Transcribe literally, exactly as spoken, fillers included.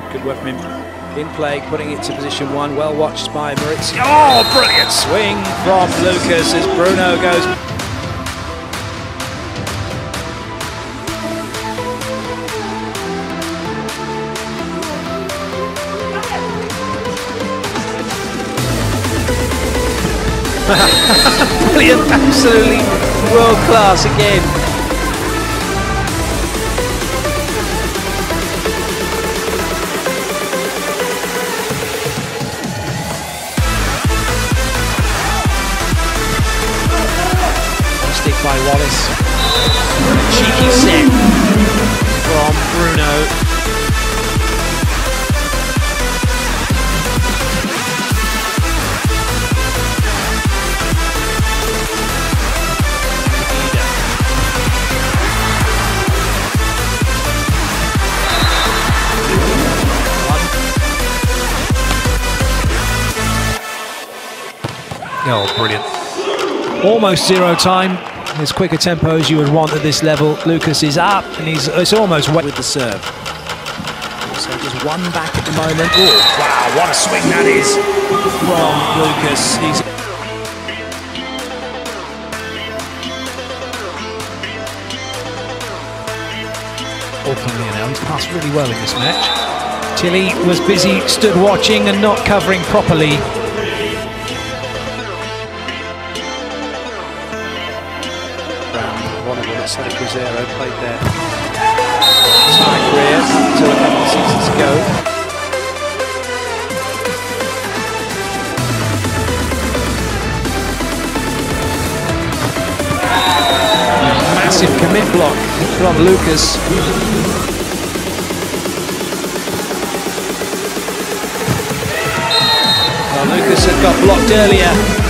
Good work from him in play, putting it to position one. Well watched by Moritz. Oh, brilliant swing from Lucas as Bruno goes. Brilliant, absolutely world class again. Stick by Wallace. Cheeky set from Bruno. Oh, brilliant. Almost zero time. As quick a tempo as you would want at this level. Lucas is up and he's it's almost wet with the serve. So just one back at the moment. Oh, wow, what a swing that is from Lucas. He's openly now, he's passed really well in this match. Tilly was busy, stood watching and not covering properly. Volleyball at Cedric Cruzeiro played their entire career until a couple of seasons ago. Massive commit block from Lucas. Well, Lucas had got blocked earlier.